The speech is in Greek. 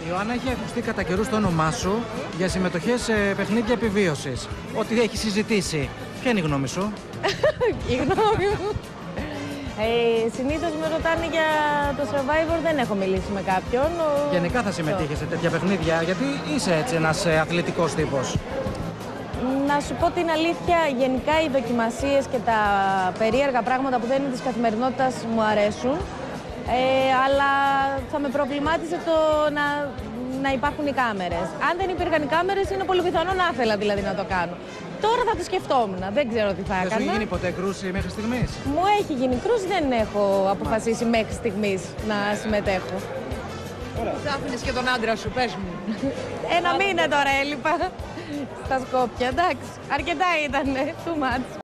Η Ιωάννα, έχει ακουστεί κατά καιρούς το όνομά σου για συμμετοχές σε παιχνίδια επιβίωσης. Ότι έχει συζητήσει. Ποια είναι η γνώμη σου? Η γνώμη μου. Συνήθως με ρωτάνε για το Survivor, δεν έχω μιλήσει με κάποιον. Γενικά θα συμμετείχες σε τέτοια παιχνίδια, γιατί είσαι έτσι ένας αθλητικός τύπος. Να σου πω την αλήθεια, γενικά οι δοκιμασίες και τα περίεργα πράγματα που δεν είναι της καθημερινότητας μου αρέσουν. Αλλά θα με προβλημάτισε το να υπάρχουν οι κάμερες. Αν δεν υπήρχαν οι κάμερες, είναι πολύ πιθανό να ήθελα δηλαδή να το κάνω. Τώρα θα το σκεφτόμουν, δεν ξέρω τι θα έκανα. Δεν σου έχει γίνει ποτέ κρούση μέχρι στιγμής? Μου έχει γίνει κρούση, δεν έχω αποφασίσει μέχρι στιγμής να συμμετέχω. Θα άφηνες και τον άντρα σου, πες μου. Ένα μήνα τώρα έλειπα στα Σκόπια, εντάξει. Αρκετά ήτανε, too much.